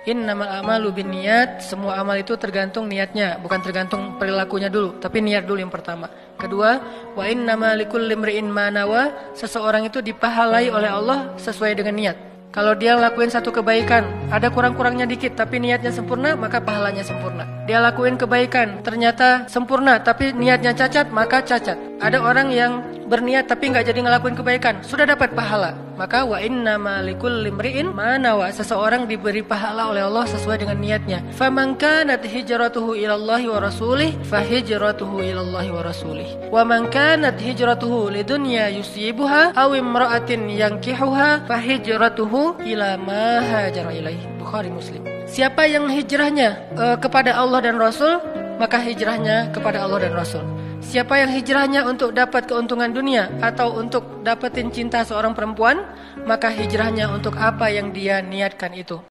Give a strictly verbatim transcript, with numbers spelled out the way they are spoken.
Innamal a'malu binniyat, semua amal itu tergantung niatnya, bukan tergantung perilakunya dulu, tapi niat dulu yang pertama. Kedua, wa innama likulli imri'in ma nawa, seseorang itu dipahalai oleh Allah sesuai dengan niat. Kalau dia lakuin satu kebaikan, ada kurang-kurangnya dikit tapi niatnya sempurna, maka pahalanya sempurna. Dia lakuin kebaikan, ternyata sempurna tapi niatnya cacat, maka cacat. Ada orang yang berniat tapi nggak jadi ngelakuin kebaikan, sudah dapat pahala. Maka wa innama likulli imri'in ma nawa, seseorang diberi pahala oleh Allah sesuai dengan niatnya. Faman kanat hijratuhu ilallahi wa rasulih fa hijratuhu ilallahi wa rasulih. Wa man kanat hijratuhu lidunya yusibuha aw imra'atin yankihuha fa hijratuhu ila ma hajara ilaihi. Bukhari Muslim. Siapa yang hijrahnya uh, kepada Allah dan Rasul, maka hijrahnya kepada Allah dan Rasul. Siapa yang hijrahnya untuk dapat keuntungan dunia atau untuk dapetin cinta seorang perempuan, maka hijrahnya untuk apa yang dia niatkan itu.